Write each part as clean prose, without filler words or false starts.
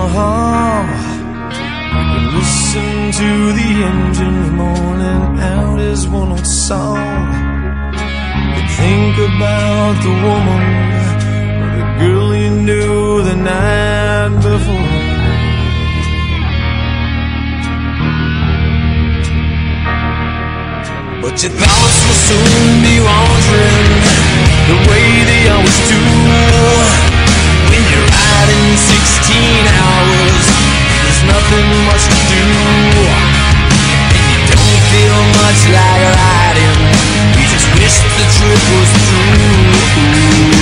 You listen to the engine moaning out his one old song. You think about the woman or the girl you knew the night before. But your thoughts will soon be wandering the way they always do. When you're riding 16 hours, there's nothing much to do, and you don't feel much like riding. You just wish the trip was through.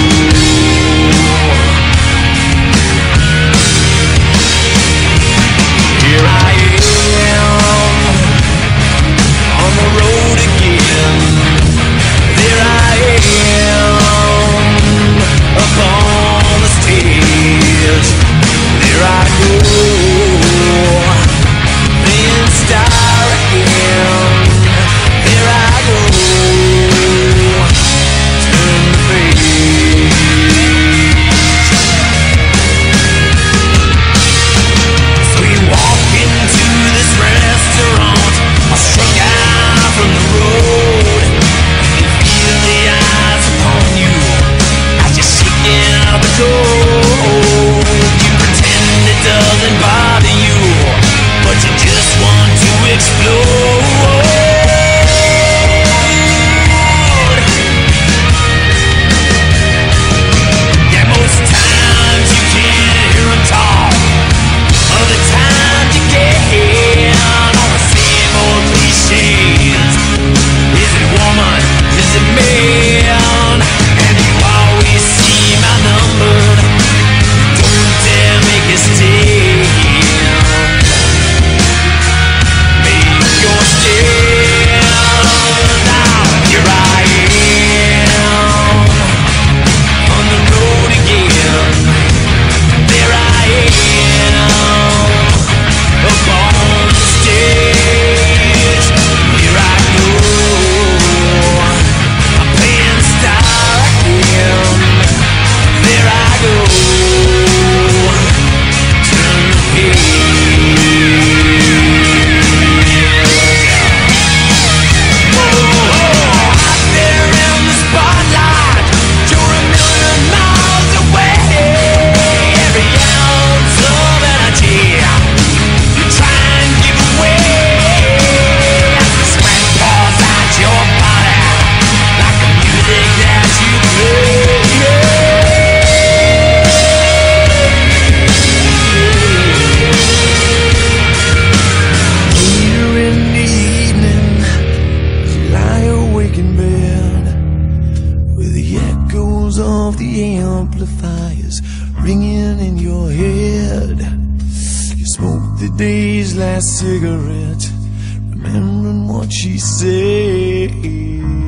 Here I am on the road again. There I am up on the stage. There I go, playing star again. There I go, turn the page. So you walk into this restaurant, all strung out from the road. You feel the eyes upon you as you're shaking out the cold. You pretend it doesn't bother you, but you just want to explode. Yeah, most times you can't hear them talk. Other times you get on the same old cliches. Is it woman? Is it man? And you always seem outnumbered. Don't dare make a stand. Make your stand. Now here I am on the road again. There I am up on the stage. Here I go, I'm playing star again. There I go, turn the page. Whoa, out there in the spotlight, you're a million miles away. Every ounce of energy you try and give away. The sweat pours out your body like the music that you play. Later in the evening, as you lie awake in bed, with the echoes of the amplifiers ringing in your head, you smoke the day's last cigarette, remembering what she said.